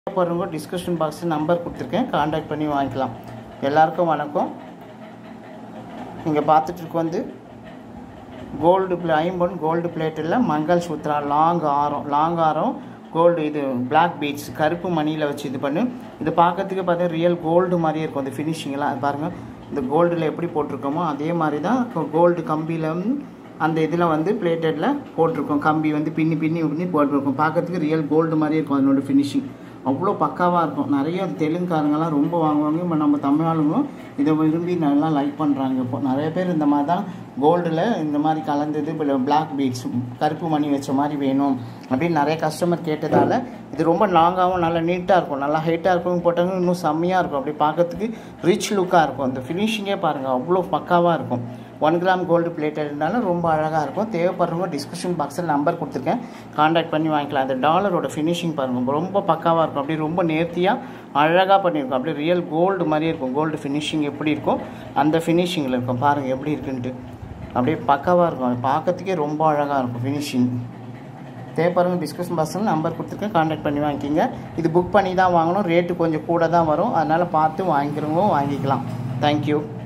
பாருங்க டிஸ்கிரிப்ஷன் பாக்ஸில் நம்பர் கொடுத்துருக்கேன், காண்டாக்ட் பண்ணி வாங்கிக்கலாம். எல்லாருக்கும் வணக்கம். நீங்கள் பார்த்துட்டு வந்து கோல்டு ஐம்பொன் கோல்டு பிளேட்டில் மங்கள் சூத்ரா லாங் ஆரம் கோல்டு, இது பிளாக் பீட்ஸ் கருப்பு மணியில் வச்சு இது பண்ணு. இது பார்க்கறதுக்கு பார்த்தா ரியல் கோல்டு மாதிரியே இருக்கும். அந்த ஃபினிஷிங்லாம் அது பாருங்கள், இந்த கோல்டில் எப்படி போட்டிருக்கோமோ அதே மாதிரி தான் கோல்டு கம்பியில் அந்த இதில் வந்து பிளேட்டடில் போட்டிருக்கோம். கம்பி வந்து பின்னி போட்டிருக்கோம். பார்க்கறதுக்கு ரியல் கோல்டு மாதிரியே இருக்கும். அதனோட ஃபினிஷிங் அவ்வளோ பக்காவாக இருக்கும். நிறைய தெலுங்குக்காரங்கெல்லாம் ரொம்ப வாங்குவாங்க. இப்போ நம்ம தமிழ்நாடுங்களும் இதை விரும்பி நல்லா லைக் பண்ணுறாங்க. இப்போ நிறைய பேர் இந்த மாதிரி தான் கோல்டில் இந்த மாதிரி கலந்தது, இப்போ பிளாக் பீட்ஸ் கருப்பு மணி வச்ச மாதிரி வேணும் அப்படின்னு நிறைய கஸ்டமர் கேட்டதால் இது ரொம்ப லாங்காகவும் நல்லா நீட்டாக இருக்கும். நல்லா ஹைட்டாக இருக்கும், போட்டாங்க இன்னும் செம்மையாக இருக்கும். அப்படி பார்க்கறதுக்கு ரிச் லுக்காக இருக்கும். அந்த ஃபினிஷிங்கே பாருங்கள் அவ்வளோ பக்காவாக இருக்கும். 1 கிராம் கோல்டு பிளேட்டட் இருந்தாலும் ரொம்ப அழகாக இருக்கும். தேவைப்படுறவங்க டிஸ்கிரிப்ஷன் பாக்ஸில் நம்பர் கொடுத்துருக்கேன், காண்டாக்ட் பண்ணி வாங்கிக்கலாம். அந்த டாலரோட ஃபினிஷிங் பாருங்கள் ரொம்ப பக்காவாக இருக்கும். அப்படியே ரொம்ப நேர்த்தியாக அழகாக பண்ணியிருக்கும். அப்படியே ரியல் கோல்டு மாதிரியே இருக்கும். கோல்டு ஃபினிஷிங் எப்படி இருக்கும் அந்த ஃபினிஷிங்கில் இருக்கும். பாருங்கள் எப்படி இருக்குன்ட்டு அப்படியே பக்காவாக இருக்கும். அது பார்க்கறதுக்கே ரொம்ப அழகாக இருக்கும் ஃபினிஷிங். தேவைப்படுறவங்க டிஸ்கிரிப்ஷன் பாக்ஸில் நம்பர் கொடுத்துருக்கேன், காண்டாக்ட் பண்ணி வாங்கிக்கிங்க. இது புக் பண்ணி தான் வாங்கணும், ரேட்டு கொஞ்சம் கூட தான் வரும். அதனால் பார்த்து வாங்கிக்கிறவங்க வாங்கிக்கலாம். தேங்க்யூ.